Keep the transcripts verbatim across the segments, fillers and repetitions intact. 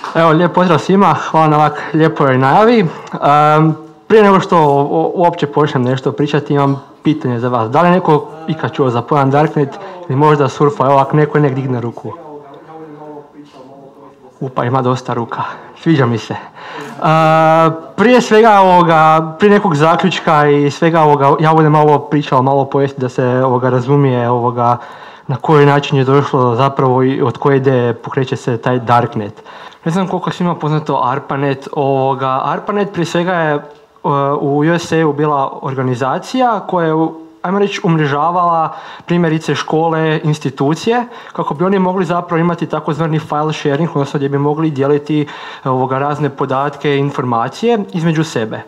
Evo, lijep pozdrav svima, hvala na ovak lijepoj najavi. Um, prije nego što uopće počnem nešto pričati, imam pitanje za vas. Da li neko ikad čuo za pojam Darknet ili možda surfa? Evo, ako neko nek digne ruku. Upa, ima dosta ruka. Sviđa mi se. Uh, prije svega ovoga, prije nekog zaključka i svega ovoga, ja budem malo pričao, malo pojesti da se ovoga razumije ovoga na koji način je došlo zapravo i od koje ideje pokreće se taj Darknet. Ne znam koliko svima poznato ARPANET. Ovoga, ARPANET prije svega je uh, u U S A-u bila organizacija koja je, ajmo reći, umrežavala primjerice škole, institucije, kako bi oni mogli zapravo imati takozvani file sharing, odnosno gdje bi mogli dijeliti ovoga, razne podatke i informacije između sebe.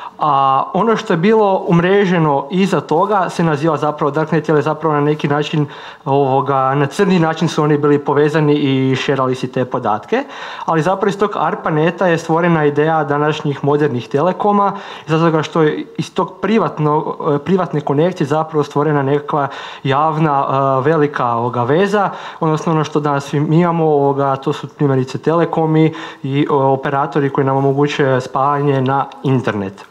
A ono što je bilo umreženo iza toga se naziva zapravo Darknet, jer je zapravo na neki način, ovoga, na crni način su oni bili povezani i šerali si te podatke. Ali zapravo iz tog ARPANETA je stvorena ideja današnjih modernih telekoma, zato što je iz tog privatno, privatne konekcije zapravo stvorena nekakva javna velika ovoga, veza, odnosno ono što danas mi imamo, ovoga, to su primjerice telekomi i operatori koji nam omogućuju spajanje na internet.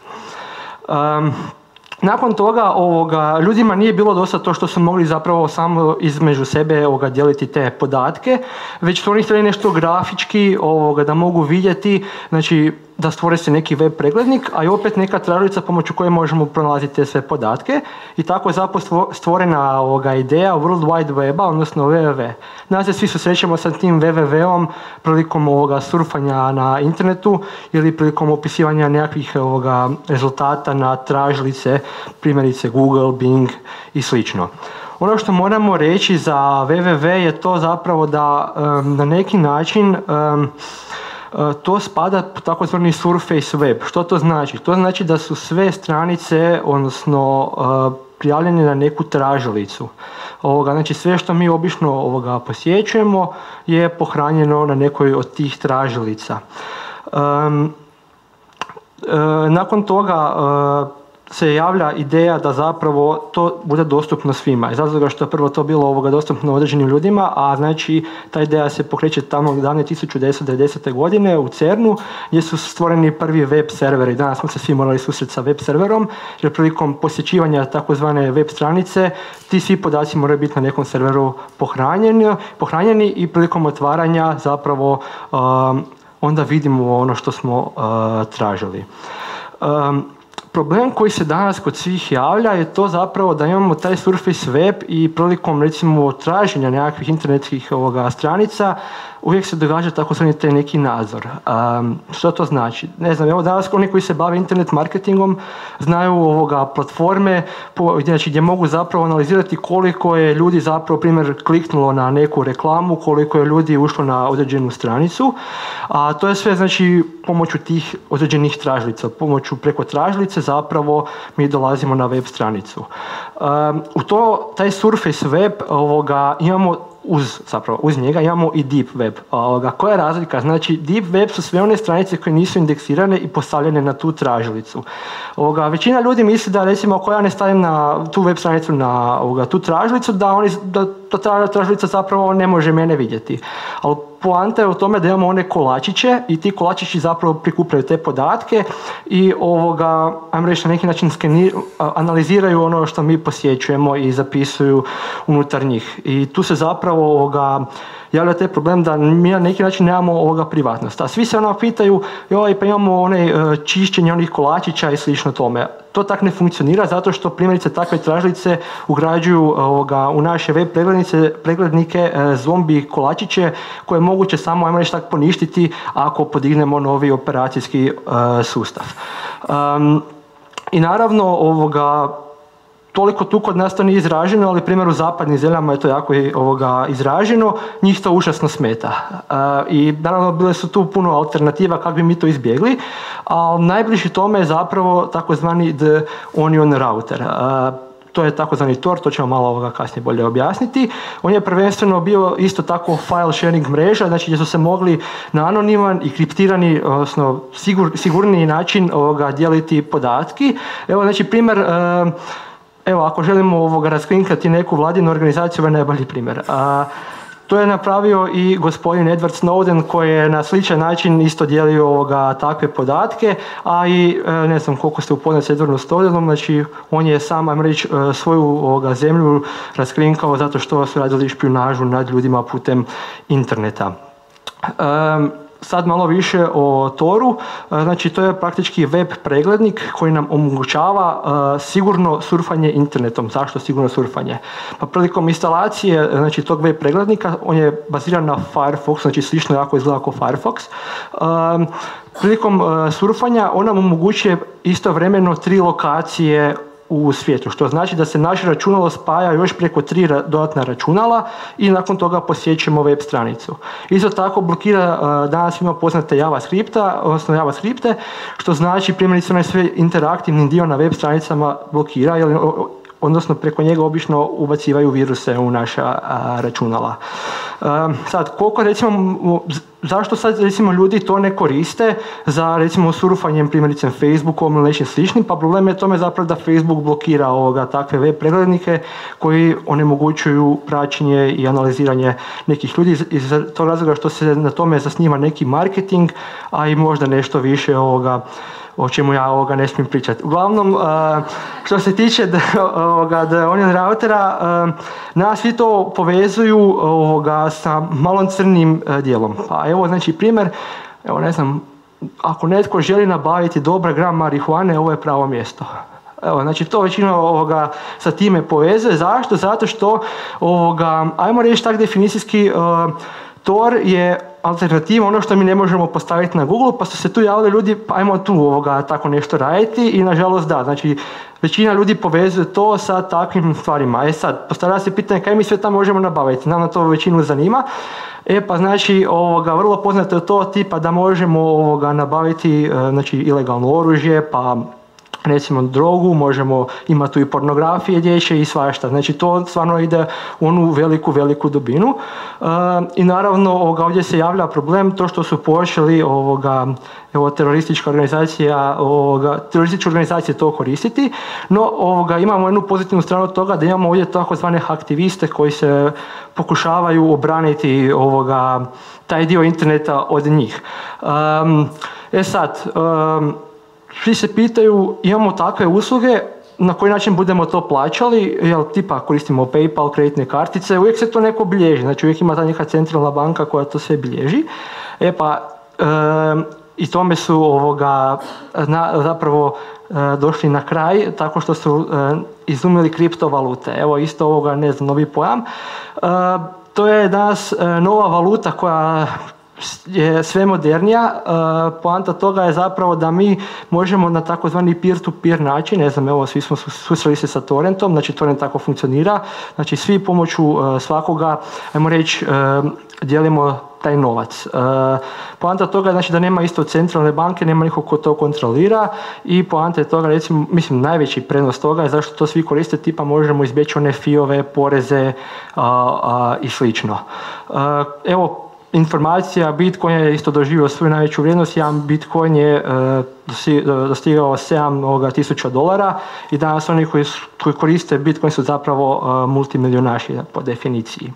Um, nakon toga ovoga, ljudima nije bilo dosta to što su mogli zapravo samo između sebe ovoga, dijeliti te podatke, već su oni htjeli nešto grafički ovoga, da mogu vidjeti, znači da stvore se neki web preglednik, a i opet neka tražilica pomoću koje možemo pronalaziti te sve podatke. I tako je zapravo stvorena ovoga, ideja World Wide Weba, odnosno W W W. Danas se svi susrećemo sa tim W W W-om prilikom ovoga surfanja na internetu ili prilikom opisivanja nekakvih ovoga, rezultata na tražilice, primjerice Google, Bing i slično. Ono što moramo reći za W W W je to zapravo da um, na neki način um, to spada po takozvani surface web. Što to znači? To znači da su sve stranice, odnosno prijavljene na neku tražilicu. Ovoga, znači sve što mi obično ovoga posjećujemo je pohranjeno na nekoj od tih tražilica. Um, e, nakon toga e, se javlja ideja da zapravo to bude dostupno svima. I zato što je prvo to bilo ovoga dostupno određenim ljudima, a znači ta ideja se pokreće tamo davne tisuću devetsto devedesete. godine u CERN-u, gdje su stvoreni prvi web serveri. Danas smo se svi morali susreti sa web serverom, jer prilikom posjećivanja takozvane web stranice ti svi podaci moraju biti na nekom serveru pohranjeni, pohranjeni i prilikom otvaranja zapravo um, onda vidimo ono što smo uh, tražili. Um, Problem koji se danas kod svih javlja je to zapravo da imamo taj surface web i prilikom recimo traženja nekakvih internetskih ovoga, stranica uvijek se događa takozvani taj neki nadzor. Um, što to znači? Ne znam, evo danas oni koji se bave internet marketingom znaju ovoga platforme po, znači, gdje mogu zapravo analizirati koliko je ljudi zapravo primjer kliknulo na neku reklamu, koliko je ljudi ušlo na određenu stranicu, a to je sve znači pomoću tih određenih tražilica. Pomoću preko tražilice zapravo mi dolazimo na web stranicu. Um, u to, taj surface web ovoga, imamo uz, zapravo, uz njega imamo i deep web. Ovoga, koja je razlika? Znači, deep web su sve one stranice koje nisu indeksirane i postavljene na tu tražilicu. Ovoga, većina ljudi misli da, recimo, ako ja ne stavim na tu web stranicu na ovoga, tu tražilicu, da, oni, da ta tražilica zapravo ne može mene vidjeti. Ali poanta je u tome da imamo one kolačiće i ti kolačići zapravo prikupljaju te podatke i ovoga, ajmo reći, na neki način skeni, analiziraju ono što mi posjećujemo i zapisuju unutar njih. I tu se zapravo ovoga, javlja taj problem da mi na neki način nemamo ovoga privatnost. A svi se ono pitaju, joj, pa imamo one čišćenje onih kolačića i slično tome. To tak ne funkcionira zato što primjerice takve tražilice ugrađuju ovoga, u naše web preglednice, preglednike e, zombi kolačiće koje je moguće samo, ajmo reći tak, poništiti ako podignemo novi operacijski e, sustav. Um, I naravno, ovoga, toliko tu kod nas to nije izraženo, ali primjer u zapadnim zemljama je to jako ovoga, izraženo, njih to užasno smeta. Uh, I naravno bile su tu puno alternativa kako bi mi to izbjegli, a najbliži tome je zapravo takozvani The Onion Router. Uh, to je takozvani Tor, to ćemo malo ovoga kasnije bolje objasniti. On je prvenstveno bio isto tako file sharing mreža, znači gdje su se mogli na anoniman i kriptirani, odnosno sigur, sigurniji način ovoga, dijeliti podatki. Evo, znači primjer, uh, Evo, ako želimo ovoga raskrinkati neku vladinu organizaciju, ovo je najbolji primjer. A, To je napravio i gospodin Edward Snowden koji je na sličan način isto dijelio ovoga, takve podatke, a i ne znam koliko ste upoznati s Edwardom Snowdenom, znači on je sam, ajmo reći, svoju ovoga, zemlju raskrinkao zato što su radili špijunažu nad ljudima putem interneta. Um, Sad malo više o Toru, znači to je praktički web preglednik koji nam omogućava uh, sigurno surfanje internetom. Zašto sigurno surfanje? Pa prilikom instalacije znači, tog web preglednika, on je baziran na Firefox, znači slično jako izgleda kao Firefox. Um, prilikom uh, surfanja on nam omogućuje istovremeno tri lokacije u svijetu, što znači da se naše računalo spaja još preko tri ra- dodatna računala i nakon toga posjećujemo web stranicu. Isto tako blokira uh, danas svima poznate JavaScripta, odnosno JavaScripte, što znači primjerice onaj sve interaktivni dio na web stranicama blokira, jer, odnosno preko njega obično ubacivaju viruse u naša a, računala. Um, sad, koliko recimo, zašto sad recimo ljudi to ne koriste za recimo surfanjem primjerice Facebookom ili nečim sličnim, pa problem je tome zapravo da Facebook blokira ovoga, takve web preglednike koji onemogućuju praćenje i analiziranje nekih ljudi iz tog razloga što se na tome zasniva neki marketing, a i možda nešto više ovoga o čemu ja ovoga ne smijem pričati. Uglavnom, uh, što se tiče da Onion routera, uh, nas svi to povezuju ovoga, sa malom crnim uh, dijelom. Pa evo, znači, primjer, evo ne znam, ako netko želi nabaviti dobar gram marihuane, ovo je pravo mjesto. Evo, znači to većina ovoga sa time povezuje. Zašto? Zato što, ovoga, ajmo reći tak definicijski, uh, Tor je alternativa ono što mi ne možemo postaviti na Google, pa su se tu javili ljudi, pa ajmo tu ovoga, tako nešto raditi i nažalost da, znači većina ljudi povezuje to sa takvim stvarima. E sad, postavlja se pitanje kaj mi sve tamo možemo nabaviti, nam na to većinu zanima. E pa znači, ovoga, vrlo poznato je to tipa da možemo ovoga, nabaviti znači, ilegalno oružje, pa recimo drogu, možemo imati tu i pornografije dječje i svašta. Znači to stvarno ide u onu veliku, veliku dubinu. E, I naravno ovoga, ovdje se javlja problem to što su počeli ovoga, evo, teroristička organizacija, ovoga, terorističke organizacije to koristiti, no ovoga, imamo jednu pozitivnu stranu toga da imamo ovdje takozvane aktiviste koji se pokušavaju obraniti ovoga, taj dio interneta od njih. Um, e sad, um, svi se pitaju, imamo takve usluge, na koji način budemo to plaćali, jel tipa koristimo PayPal, kreditne kartice, uvijek se to neko bilježi, znači uvijek ima ta neka centralna banka koja to sve bilježi. E pa, e, i tome su ovoga, na, zapravo e, došli na kraj tako što su e, izumili kriptovalute. Evo isto ovoga, ne znam, novi pojam. E, to je danas e, nova valuta koja je sve modernija. Uh, poanta toga je zapravo da mi možemo na takozvani peer-to-peer način, ne znam, evo, svi smo susreli se sa torrentom, znači torrent tako funkcionira, znači svi pomoću uh, svakoga, ajmo reći, uh, dijelimo taj novac. Uh, poanta toga je znači da nema isto centralne banke, nema niko ko to kontrolira i poanta je toga, recimo, mislim, najveći prednost toga je zašto to svi koriste, tipa možemo izbjeći one fijove, poreze uh, uh, i slično. Uh, evo, informacija, Bitcoin je isto doživio svoju najveću vrijednost, jedan Bitcoin je e, dostigao sedam tisuća dolara i danas oni koji, su, koji koriste Bitcoin su zapravo e, multimilionaši po definiciji.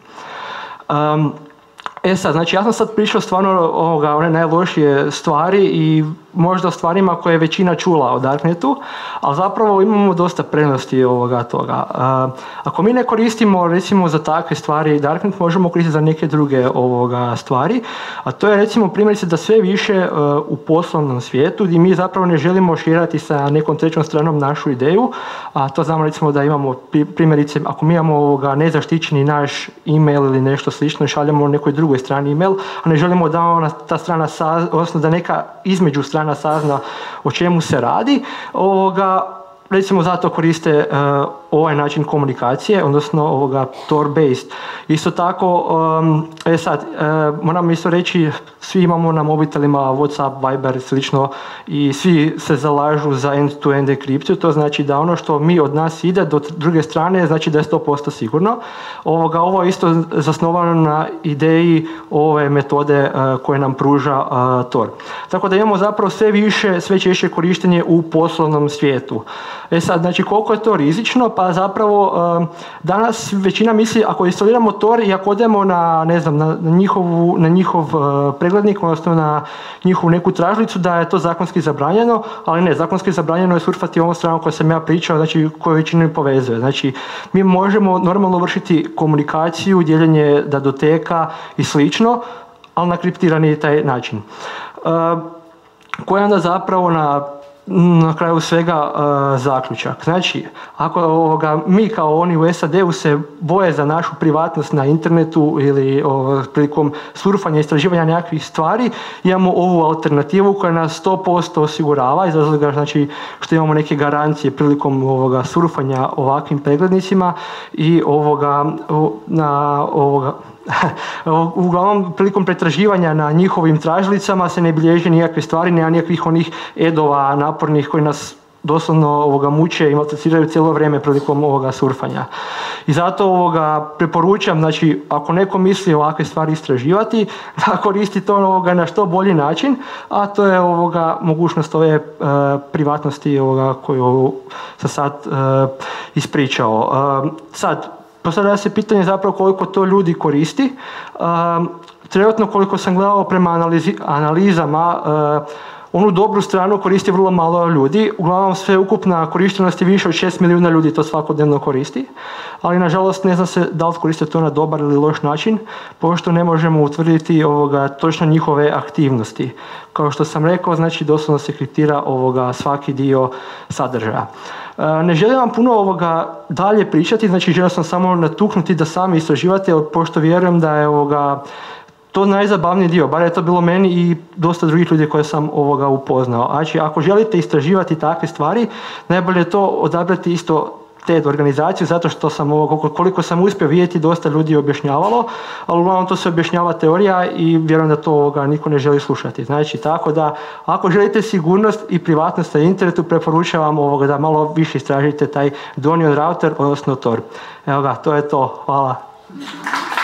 Um, E sad, znači ja sam sad pričao stvarno ovoga, one najlošije stvari i možda stvarima koje je većina čula o Darknetu, ali zapravo imamo dosta prednosti ovoga toga. Uh, ako mi ne koristimo recimo za takve stvari Darknet, možemo koristiti za neke druge ovoga stvari, a to je recimo primjerice da sve više uh, u poslovnom svijetu gdje mi zapravo ne želimo širati sa nekom trećom stranom našu ideju, a to znamo recimo da imamo primjerice, ako mi imamo ovoga nezaštićeni naš e-mail ili nešto slično, šaljemo nekoj drugoj strani e-mail, a ne želimo da ona ta strana sazna, odnosno da neka između strana sazna o čemu se radi, ovoga, recimo zato koriste uh, ovaj način komunikacije, odnosno ovoga Tor-based. Isto tako, um, e sad, uh, moram isto reći, svi imamo na mobitelima WhatsApp, Viber, slično i svi se zalažu za end-to-end enkripciju, to znači da ono što mi od nas ide do druge strane, znači da je sto posto sigurno. Ovoga, ovo je isto zasnovano na ideji ove metode uh, koje nam pruža uh, Tor. Tako da imamo zapravo sve više, sve češće korištenje u poslovnom svijetu. E sad, znači koliko je to rizično? Pa zapravo danas većina misli ako instaliramo Tor i ako odemo na, ne znam, na, njihovu, na njihov preglednik, odnosno na njihovu neku tražilicu, da je to zakonski zabranjeno, ali ne, zakonski zabranjeno je surfati ovom stranom koju sam ja pričao, znači koju većinu povezuje. Znači mi možemo normalno vršiti komunikaciju, dijeljenje datoteka i slično, ali na kriptirani taj način. Koji je onda zapravo na na kraju svega uh, zaključak. Znači, ako ovoga, mi kao oni u es a de-u se boje za našu privatnost na internetu ili o, prilikom surfanja i istraživanja nekakvih stvari, imamo ovu alternativu koja nas sto posto osigurava, iz razloga znači što imamo neke garancije prilikom ovoga surfanja ovakvim preglednicima i ovoga, o, na ovoga uglavnom prilikom pretraživanja na njihovim tražilicama se ne bilježe nikakve stvari, nema nikakvih onih edova napornih koji nas doslovno ovoga muče i maltretiraju cijelo vrijeme prilikom ovoga surfanja. I zato ovoga preporučam, znači ako neko misli ovakve stvari istraživati, da koristi to ovoga na što bolji način, a to je ovoga mogućnost ove e, privatnosti ovoga koju sam sad e, ispričao. E, sad, postavlja se pitanje zapravo koliko to ljudi koristi. Um, trenutno koliko sam gledao prema analizi, analizama, uh, onu dobru stranu koristi vrlo malo ljudi. Uglavnom sve ukupna korištenost je više od šest milijuna ljudi to svakodnevno koristi. Ali nažalost ne zna se da li koriste to na dobar ili loš način, pošto ne možemo utvrditi ovoga, točno njihove aktivnosti. Kao što sam rekao, znači doslovno se kriptira ovoga svaki dio sadržaja. Ne želim vam puno ovoga dalje pričati, znači želim sam samo natuknuti da sami istraživate, pošto vjerujem da je ovoga to najzabavniji dio, bar je to bilo meni i dosta drugih ljudi koje sam ovoga upoznao. Znači, ako želite istraživati takve stvari, najbolje je to odabrati isto te organizaciju, zato što sam ovo, koliko sam uspio vidjeti, dosta ljudi objašnjavalo, ali uglavnom to se objašnjava teorija i vjerujem da to ovoga niko ne želi slušati. Znači, tako da, ako želite sigurnost i privatnost na internetu, preporučavam ovoga da malo više istražite taj Donion router, odnosno Tor. Evo ga, to je to. Hvala.